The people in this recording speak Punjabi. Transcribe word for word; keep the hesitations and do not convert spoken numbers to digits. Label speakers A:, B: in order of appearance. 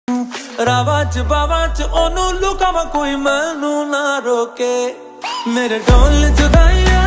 A: ਰਾਵਾਂ ਚ ਬਾਵਾਂ ਚ ਉਹਨੂੰ ਲੁਕਾਵਾਂ ਕੋਈ ਮੈਨੂੰ ਨਾ ਰੋਕੇ। ਮੇਰੇ ਢੋਲ ਜੁਦਾਈਆਂ